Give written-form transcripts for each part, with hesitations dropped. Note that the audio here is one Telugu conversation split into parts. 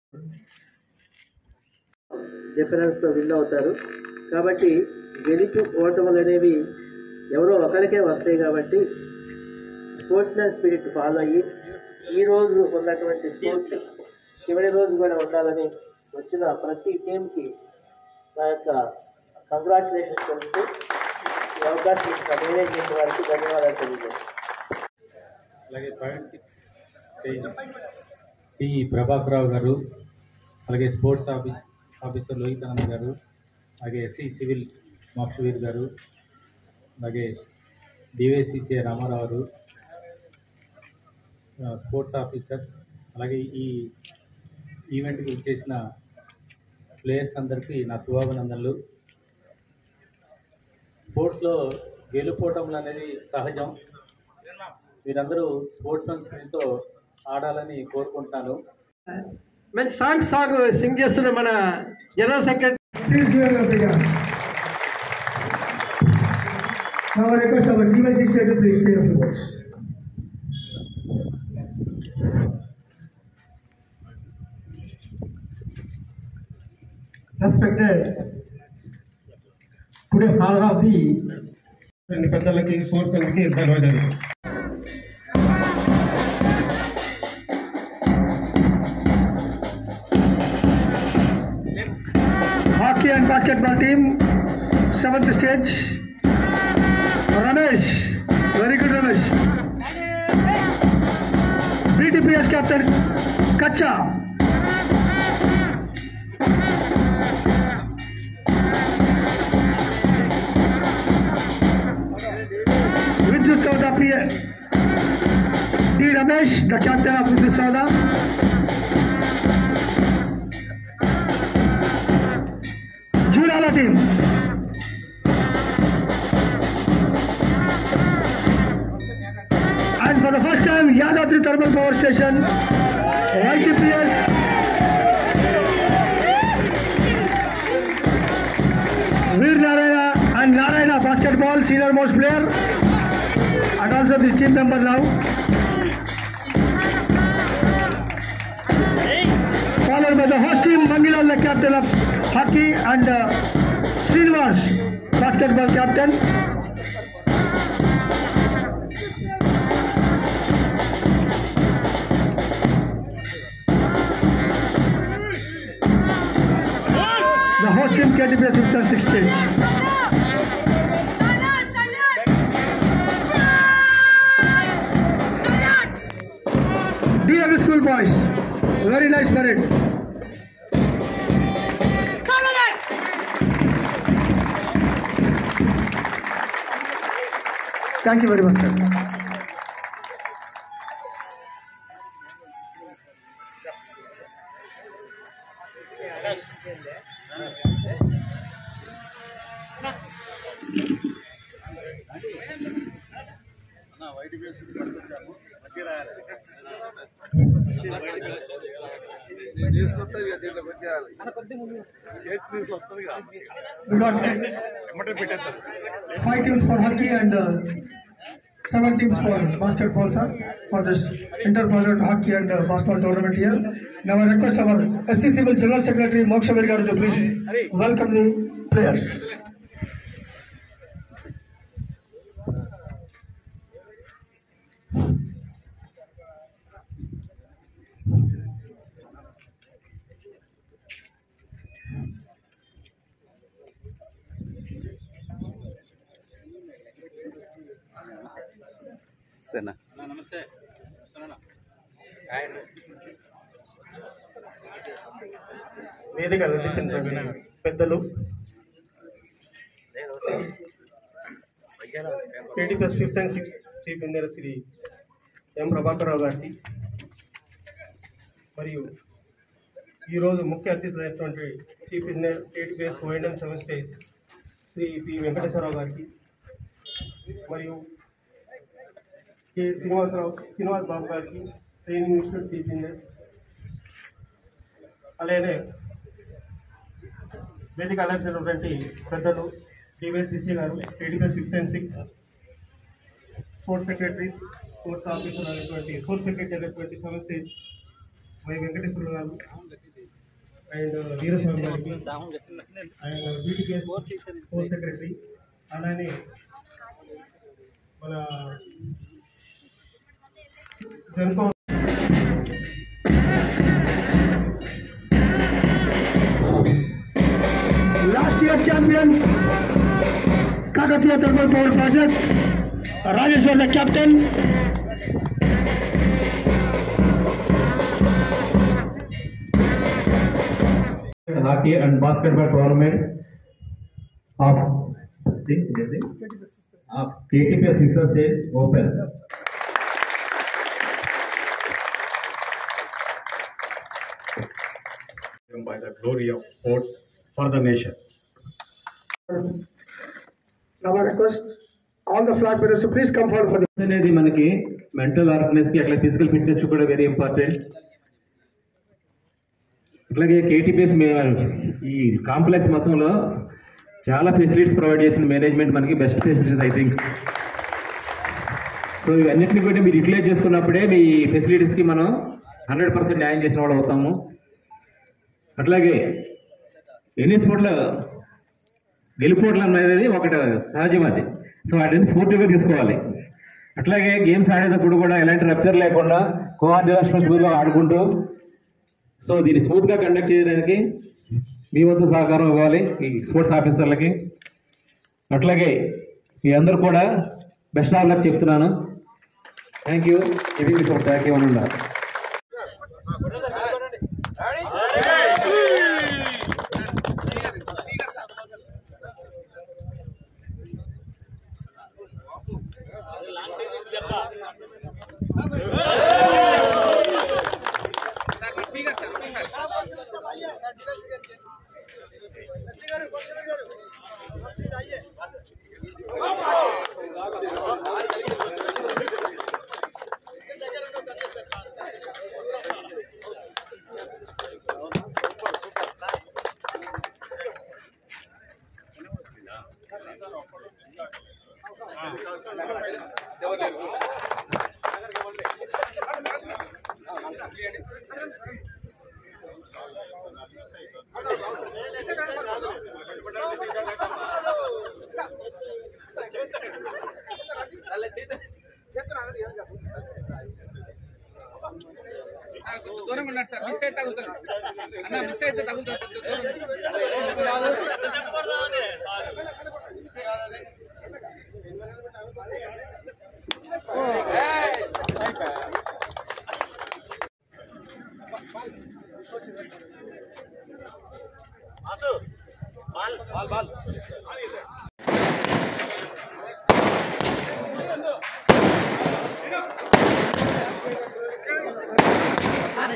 డిఫరెన్స్తో విన్ అవుతారు. కాబట్టి గెలుపు ఓటములు అనేవి ఎవరో ఒకరికే వస్తాయి. కాబట్టి స్పోర్ట్స్మెన్ స్పిరిట్ ఫాలో అయ్యి ఈరోజు ఉన్నటువంటి స్పోర్ట్ చివరి రోజు కూడా ఉండాలని వచ్చిన ప్రతి టీంకి నా యొక్క కంగ్రాచులేషన్స్ చెప్తూ ఈ అవకాశం ఇచ్చిన మేనేజ్మెంట్ వారికి ధన్యవాదాలు తెలియజేస్తాను. అలాగే 0.6 ప్రభాకరరావు గారు, అలాగే స్పోర్ట్స్ ఆఫీసర్ లోహితానంద గారు, అలాగే ఎస్సీ సివిల్ మోక్షవీర్ గారు, అలాగే డివైసిసిఐ రామారావు గారు, స్పోర్ట్స్ ఆఫీసర్, అలాగే ఈ ఈవెంట్కి ఇచ్చేసిన ప్లేయర్స్ అందరికీ నా శుభాభినందనలు. స్పోర్ట్స్లో గెలుపోవటంలు అనేది సహజం. మీరందరూ స్పోర్ట్స్మెన్ స్పిరిట్తో ఆడాలని కోరుకుంటున్నాను. మంచి సాంగ్ సింగ్ చేస్తున్న మన general secretary respected today father of the పెద్దలకి స్పోర్ట్స్ కి ధన్యవాదాలు. hockey and basketball team 7th stage. Ramesh, very good Ramesh. BTPS captain Kacha. Vidyut Sauda D. Ramesh, the captain of Vidyut Sauda. Jurala team. And for the first time, Yadadri Thermal Power Station, YTPS. Veer Narayana and Narayana basketball senior most player and also the team member now. Followed by the host team, Mangilal, the captain of hockey, and Srinivas, basketball captain. The host team KTPS 5th and 6th stage. DAV school boys, very nice parade. Thank you very much, sir. We got 5 teams for hockey and 7 teams for basketball, sir, for this inter-project hockey and basketball tournament here. Now I request our SC Civil General Secretary Mokshavir Garu to please welcome the players. నమస్తే. వేదిక అందించిన పెద్దలు KTPS 5th and 6th chief engineer Shri M Prabhakara Rao గారికి మరియు ఈరోజు ముఖ్య అతిథి అయినటువంటి chief engineer KTPS O&M 7th stage Shri P Venkateswara Rao గారికి మరియు కె శ్రీనివాస్ బాబు గారికి ట్రైనింగ్ ఇన్స్టిట్యూట్ చీఫ్ ఇంజనీర్, అలానే వేదిక అలంకరించినటువంటి పెద్దలు డివైసిసి గారు, KTPS 5th and 6th sports secretaries, sports officer అయినటువంటి స్పోర్ట్స్ సెక్రటరీ అయినటువంటి 7th stage వై వెంకటేశ్వర గారు, అండ్ వీరస్వామి గారికి అండ్ బీటీకే స్పోర్ట్స్ సెక్రటరీ, అలానే మన Genco Last year champions, Kakatiya Thermal Power Project. Rajesh was the captain. Hockey and basketball tournament of KTPS Victor Sale Open. By the glory of sports for the nation. Now I request all the flag bearers to please come forward for the అనేది మనకి మెంటల్ అవేర్నెస్ కి అట్లా ఫిజికల్ ఫిట్నెస్ కూడా వెరీ ఇంపార్టెంట్. అట్లాగే కేటీపీఎస్ ఈ కాంప్లెక్స్ మొత్తంలో చాలా ఫెసిలిటీస్ ప్రొవైడ్ చేసిన మేనేజ్మెంట్ మనకి best facilities I think. So ఇవన్నింటినీ కూడా మీరు యూటిలైజ్ చేసుకున్నప్పుడే మీ ఫెసిలిటీస్కి మనం 100% న్యాయం చేసిన వాళ్ళు అవుతాము. అట్లాగే ఎన్ని స్పోర్ట్లో గెలుపోవడం అనేది ఒకటి సహజం అది. సో వాటిని స్పోర్టివ్గా తీసుకోవాలి. అట్లాగే గేమ్స్ ఆడేటప్పుడు కూడా ఎలాంటి రప్చర్ లేకుండా కోఆర్డినేషన్ స్మూత్గా ఆడుకుంటూ సో దీన్ని స్మూత్గా కండక్ట్ చేయడానికి మీ వంతు సహకారం ఇవ్వాలి ఈ స్పోర్ట్స్ ఆఫీసర్లకి. అట్లాగే మీ అందరూ కూడా బెస్ట్ ఆఫ్ లక్ చెప్తున్నాను. Thank you. ఇది థ్యాంక్ యూ అని ఉండాలి. దూరం ఉన్నాడు సార్. మిస్ అయితే తగులుతుంది అన్న, మిస్ అయితే తగులుతుంది.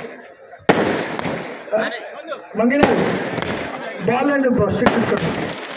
Mangilan, ball and stick.